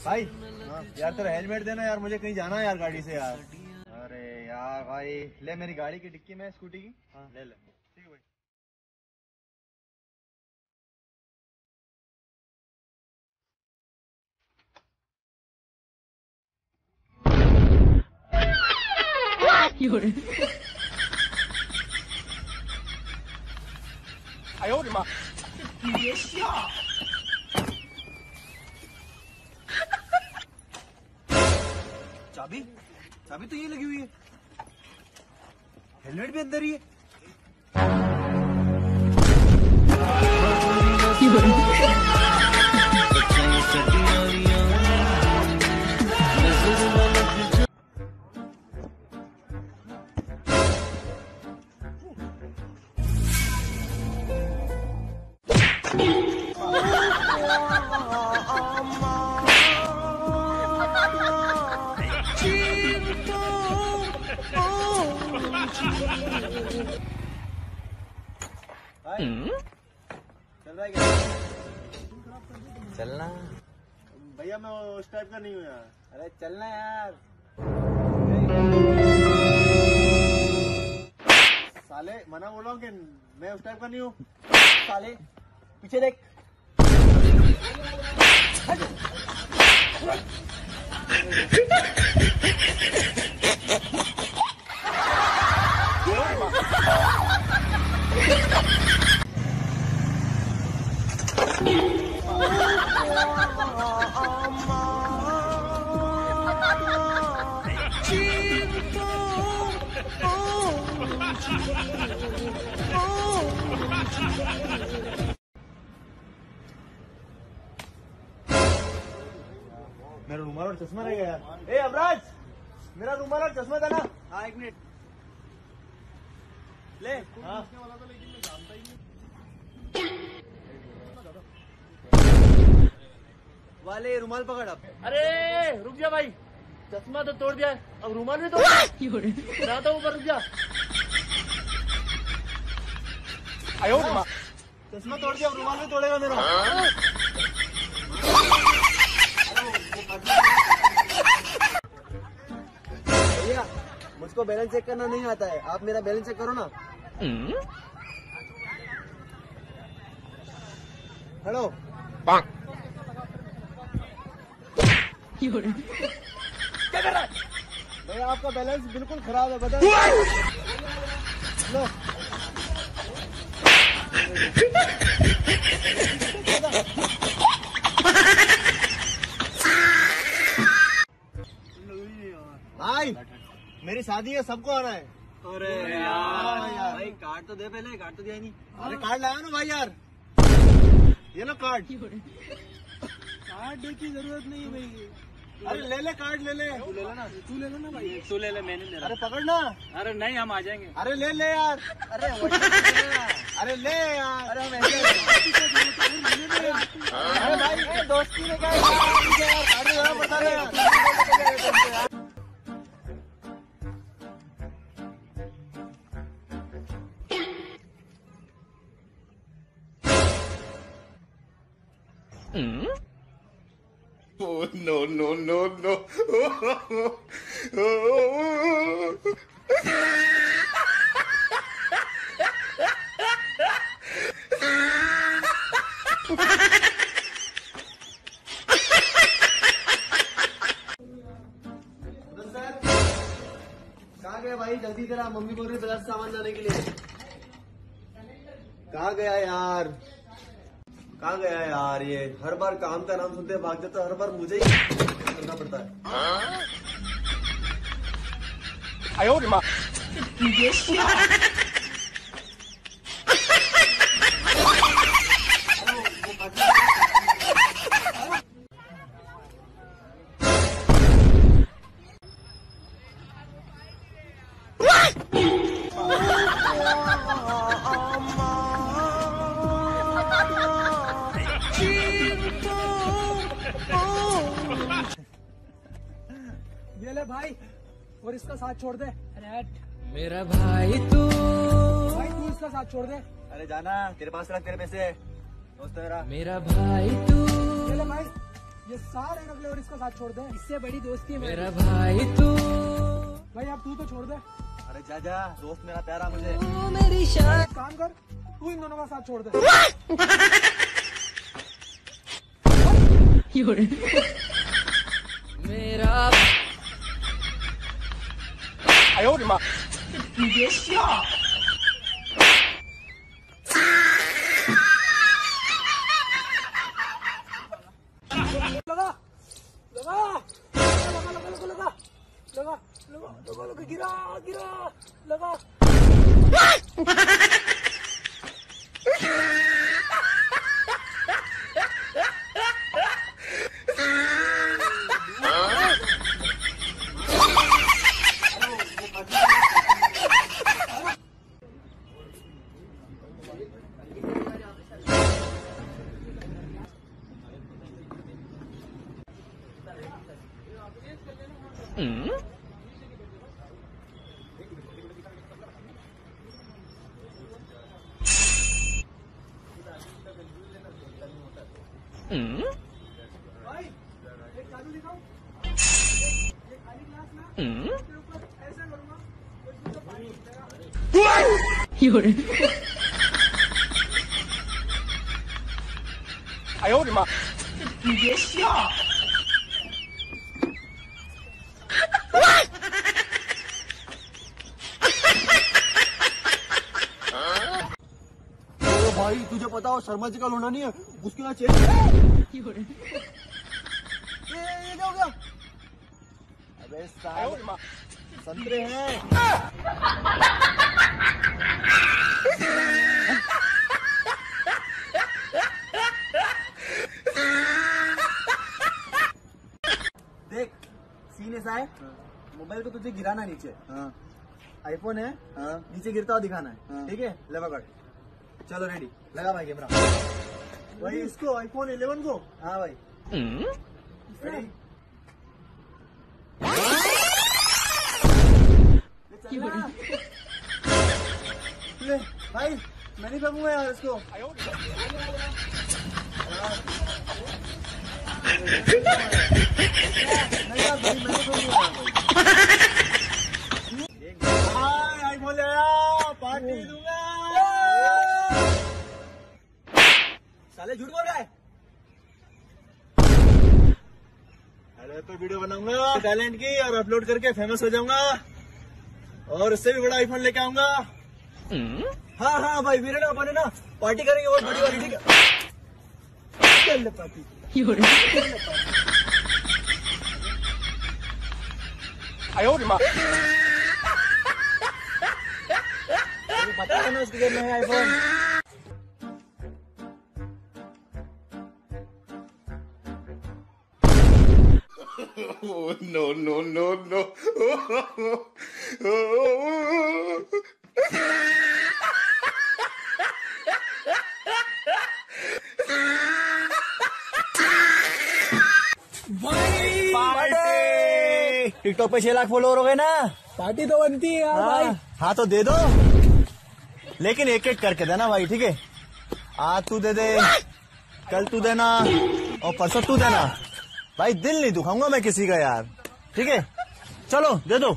भाई यार तेरा हेलमेट देना यार, मुझे कहीं जाना है यार गाड़ी से यार। अरे यार भाई ले मेरी गाड़ी की डिक्की में स्कूटी की। हाँ ले ले। ठीक है भाई। चाबी चाबी तो ये लगी हुई है, हेलमेट भी अंदर ही है। चल रहा है क्या? चलना भैया, मैं उस टाइप का नहीं हूँ यार। अरे चलना यार। साले मना बोला हूँ कि मैं उस टाइप का नहीं हूँ। साले पीछे देख। मेरा रुमाल और चश्मा रह गया यार। ए अबराज, मेरा रुमाल और चश्मा था ना। हाँ एक मिनट ले। हाँ वाले रुमाल पकड़ अब। अरे रुक जा भाई, चश्मा तो तोड़ दिया है, अब रुमाल भी तोड़ दिया। ना तो ऊपर रुक जा। चश्मा तोड़ दिया, अब रुमाल भी तोड़ेगा मेरा। भैया मुझको बैलेंस चेक करना नहीं आता है, आप मेरा बैलेंस चेक करो ना। हेलो क्या कर रहा है भैया? आपका बैलेंस बिल्कुल खराब है, बता लो। भाई मेरी शादी है, सबको आना है। अरे यार भाई कार्ड तो दे, पहले कार्ड तो दिया नहीं। अरे कार्ड लाया ना भाई यार, ये ना कार्ड। कार्ड की जरूरत नहीं है भाई। अरे ले ले कार्ड, ले ले। तू ले लेना, तू ले लेना भाई। तू ले ले, मैंने ले रहा। अरे पकड़ना। अरे नहीं, हम आ जाएंगे। अरे ले ले यार। अरे अरे ले यार। अरे हम ऐसे अरे भाई दोस्ती में क्या यार, कार्ड लेना पड़ता है यार। Oh no no no no! कहाँ गया भाई? जल्दी तेरा मम्मी बोल रही है बाजार से सामान लाने के लिए। कहाँ गया यार? कहाँ गया यार? ये हर बार काम का नाम सुनते भाग जाता, हर बार मुझे ही करना पड़ता है। आयो रे माँ। ये ले भाई, और इसका साथ छोड़ दे। मेरा भाई तू इसका साथ छोड़ दे। अरे जाना, तेरे पास रख, तेरे पैसे दोस्त मेरा। मेरा भाई तू ये ले भाई, ये सारे रख ले और इसका साथ छोड़ दे। इससे बड़ी दोस्ती है मेरा भाई तू, भाई अब तू तो छोड़ दे। अरे जा जा, दोस्त मेरा प्यारा मुझे। तू मेरी शान। एक काम कर, तू इन दोनों का साथ छोड़ दे। मेरा लगा लगा लगा लगा लगा लगा लगा लगा लगा गिरा गिरा लगा। भाई एक चालू दिखाऊं? ये खाली ग्लास ना इसके ऊपर ऐसा करूंगा तो इसमें से पानी निकलेगा। भाई तुझे पता हो शर्मा जी का लोना नहीं है, उसके यहाँ चेक। ये क्या हो गया? अबे साहब संतरे हैं। देख सीन ऐसा है, मोबाइल को तुझे गिराना नीचे। हाँ। आईफोन है। हाँ। नीचे गिरता हुआ दिखाना है। हाँ। ठीक है, ले पकड़। चलो रेडी, लगा भाई कैमरा। भाई इसको आईफोन 11 को। हाँ भाई रेडी। ले भाई, मैं नहीं फेंकूंगा यार इसको। नहीं यार भाई, मैं नहीं फेंकूंगा। आईफोन ले आया, पार्टी दूंगा। साले झूठ बोल रहा है। अरे तो वीडियो बनाऊंगा टैलेंट की और अपलोड करके फेमस हो जाऊंगा और उससे भी बड़ा आईफोन लेके आऊंगा। हाँ हाँ भाई, वीरेंद्र अपन है ना, पार्टी करेंगे और बड़ी वाली। ठीक है, चल पार्टी। पता है ना उसके जेब में है iPhone. Oh, no, no, no, no. TikTok पे 6 लाख फॉलोअर हो गए ना, पार्टी तो बनती है यार भाई। हाँ तो दे दो, लेकिन एक एक करके देना भाई। ठीक है, आज तू दे दे, कल तू देना और परसों तू देना भाई। दिल नहीं दुखाऊंगा मैं किसी का यार। ठीक है, चलो दे दो।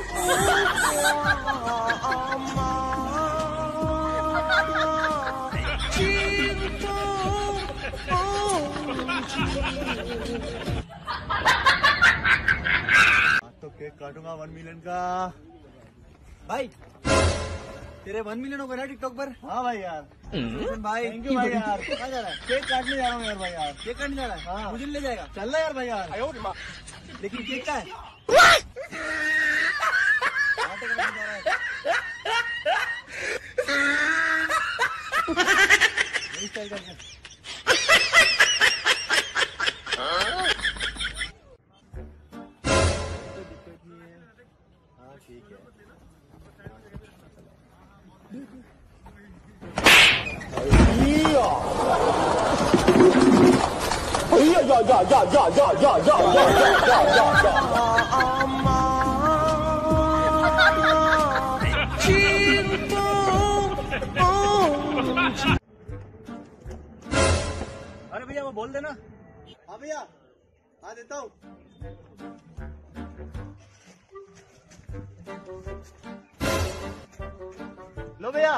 तो केक काटूंगा 1 मिलियन का। भाई तेरे 1 मिलियन हो गए ना टिकटॉक पर। हाँ भाई यार, भाई थैंक यू भाई यार। कहाँ जा रहा है? केक काटने जा रहा हूँ यार भाई। यार केक काटने जा रहा है? हाँ। मुझे ले जाएगा? चल रहा यार भाई यार। लेकिन केक का है। स्टाइल करके। दिक्कत नहीं है। हाँ ठीक है। अरे भैया वो बोल देना। हाँ भैया हाँ देता हूँ। लो भैया।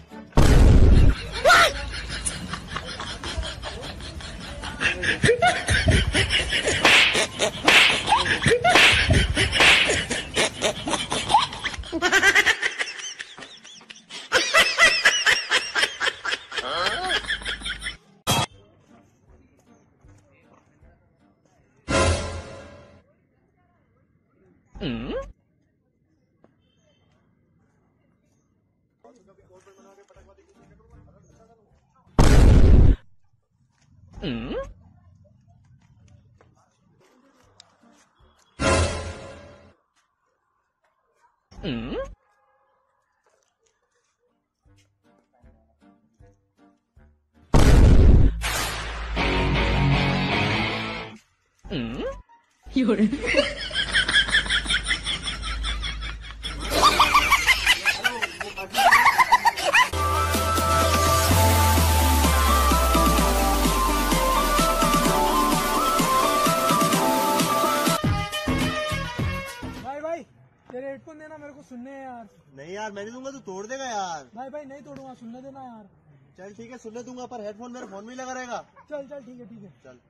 भाई तेरे हेडफोन देना मेरे को सुनने हैं यार। नहीं यार मैं नहीं दूंगा, तू तोड़ देगा यार। भाई नहीं तोड़ूंगा, सुनने देना यार। चल ठीक है सुनने दूंगा, पर हेडफोन मेरे फोन में ही लगा रहेगा। चल ठीक है। चल।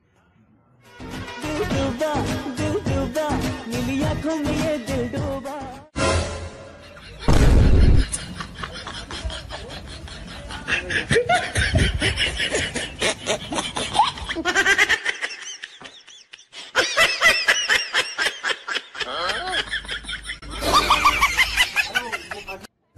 दिल डूबा नीली आंखों में ये दिल डूबा।